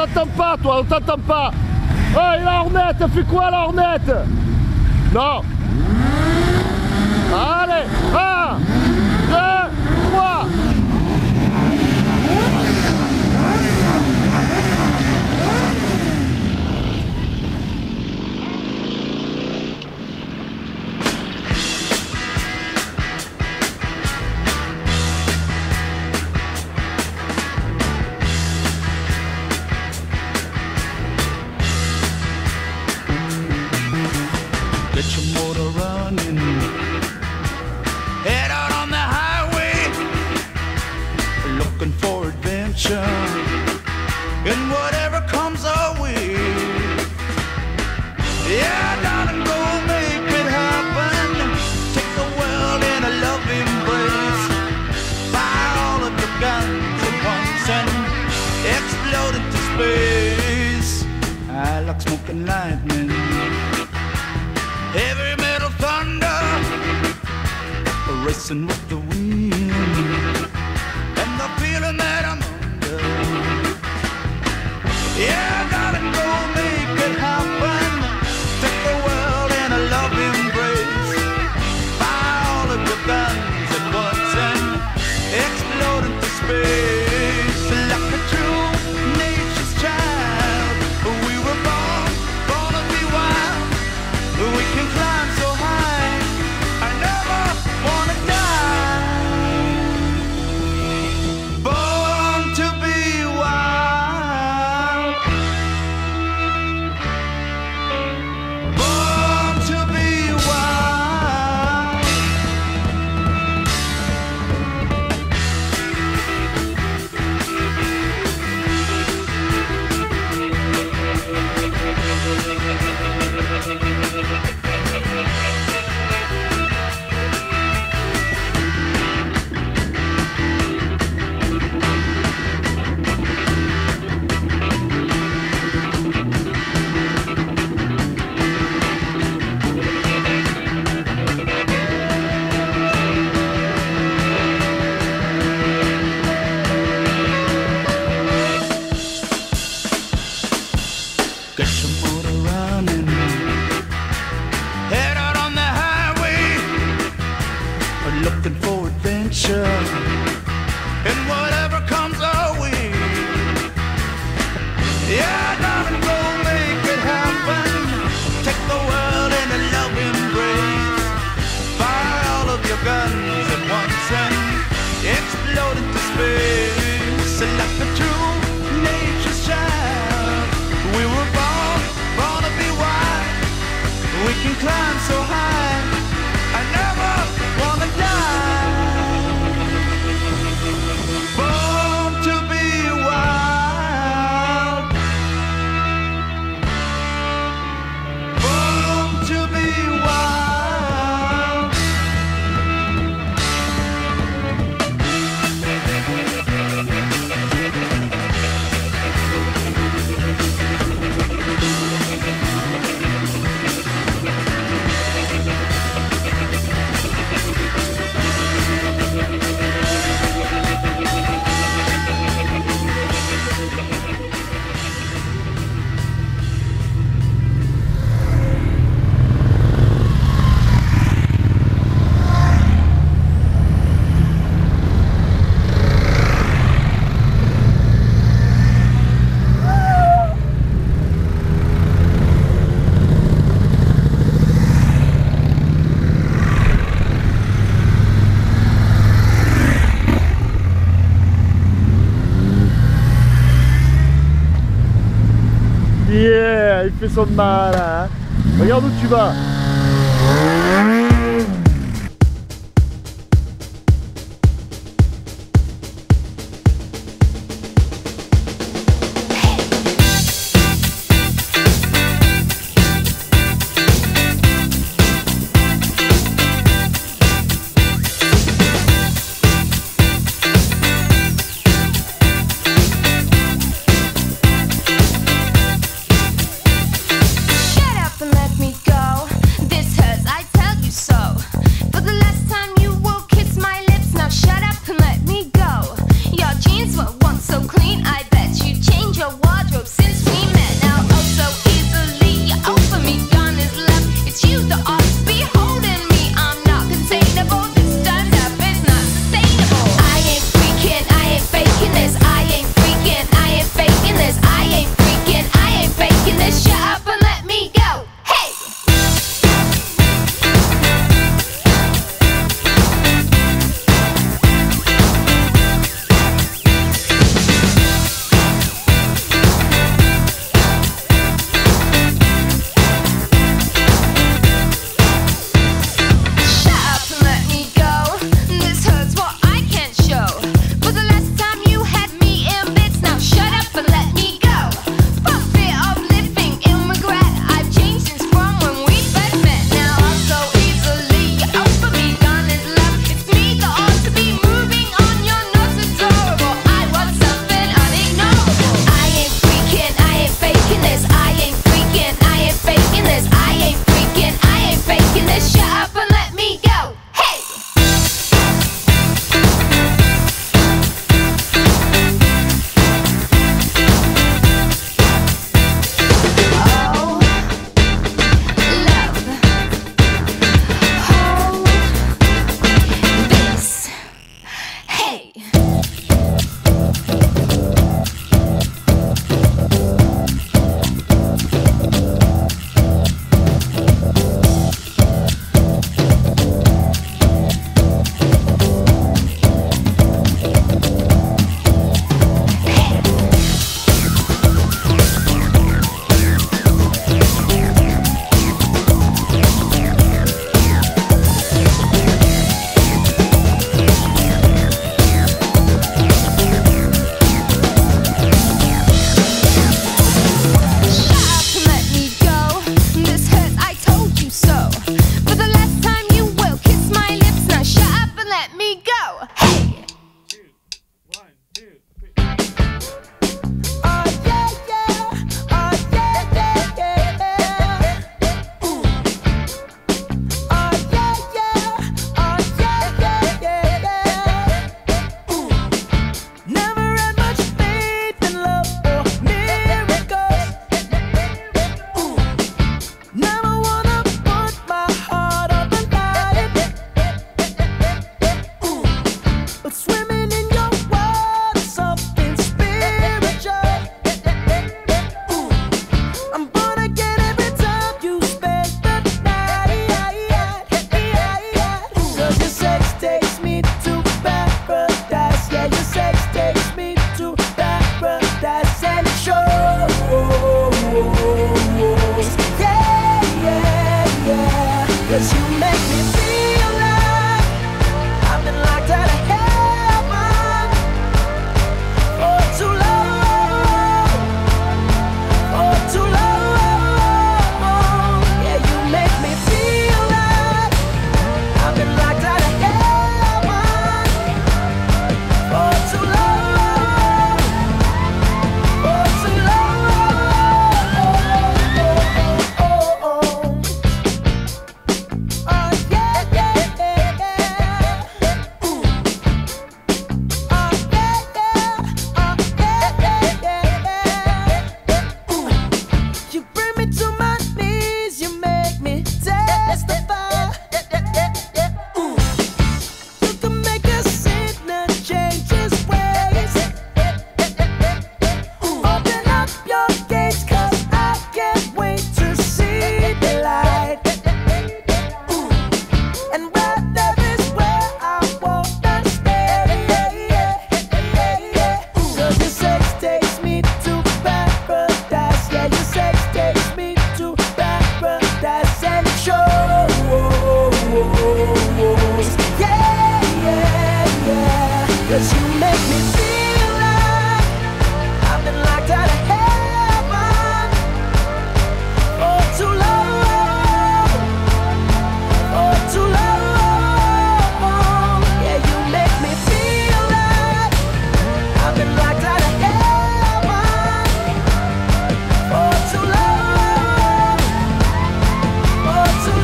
t'entend pas, toi, on t'entend pas. Oh, et la Hornet, elle fait quoi, la Hornet? Non. Allez, 1, 2, 3. Get your motor running, head out on the highway, looking for adventure, and whatever comes our way. Yeah, darling, go make it happen. Take the world in a love embrace. Fire all of your guns at once and explode into space. I like smoking lightning, heavy metal thunder, racing with the wind, and the feeling that I'm under. Yeah, darling, go make it happen. Take the world in a love embrace. Fire all of your guns at once and explode into space. Like a true nature's child, we were born to be wild. We can climb so high, I never wanna die. Born to be wild. Born to be wild. Get your motor running, head out on the highway, looking for adventure, and whatever comes our way. Yeah, darling, go make it happen. Take the world in a love embrace. Fire all of your guns at once and explode into space. Like a true nature's child, we were born to be wild. We can climb so high, I never wanna die. Born to be wild. Born to be wild. Yeah, il fait son mal, hein. Regarde où tu vas. Shut up and let me go. This hurts. I 'cause you make me feel like I've been locked out of heaven for too long, for too long. Yeah, you make me feel like I've been locked out of heaven for too long, for too long. Oh, yeah, yeah, yeah, yeah. Ooh. Oh, yeah, yeah. Oh, yeah, yeah, yeah. Ooh. You bring me to my knees, you make me testify. Ooh. You can make a sinner change his ways. Open up your gates, 'cause I can't wait to see the light. And where there is where I wanna stay. 'Cause your sex takes me to paradise. Yeah, your sex takes me to paradise and shows. Yeah, yeah, yeah. 'Cause you make me feel like I've been locked out of heaven for too long, for too long. Yeah, you make me feel like I've been locked out of heaven for too long, for too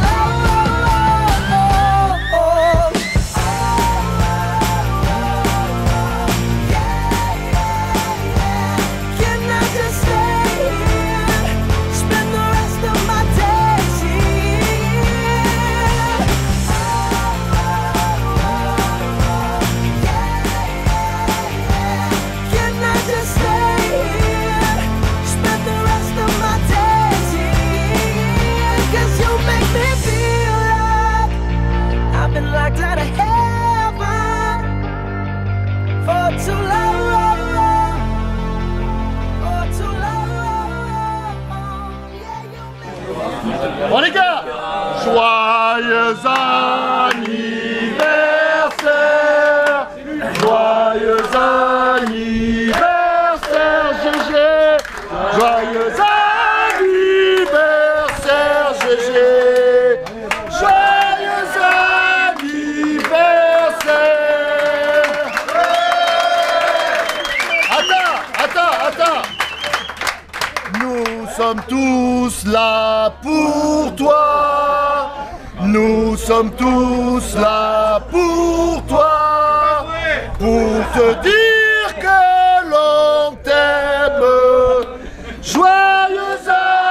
long. Can I just stay here, spend the rest of my days here? Can I just stay here, spend the rest of my days here? 'Cause you make me feel like I've been locked out of heaven for too long, for too long. Yeah, you make Bon les gars, joyeux anniversaire, joyeux anniversaire Gégé, joyeux anniversaire Gégé, joyeux anniversaire. Attends. Nous sommes tous là pour toi. Nous sommes tous là pour toi. Pour te dire que l'on t'aime. Joyeux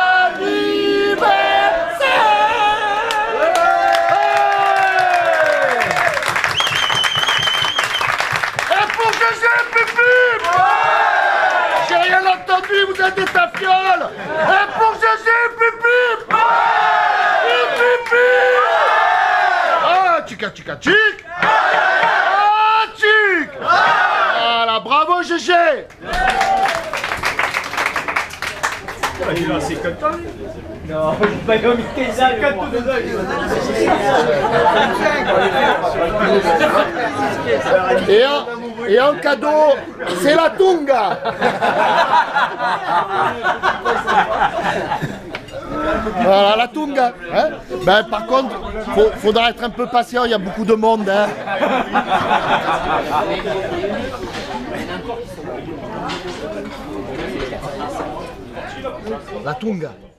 anniversaire. Et pour que j'ai pipi. J'ai rien entendu, vous êtes des tafioles. Et pour Gégé, pipi. Pipi. Ah, chica, chic. Ah, chic. Voilà, bravo Gégé. C'est comme toi. Non, pas comme Kaiser, comme tout Et en cadeau, c'est la tunga. Voilà la tunga. Hein, ben, par contre, faudra être un peu patient, il y a beaucoup de monde. Hein. La tunga.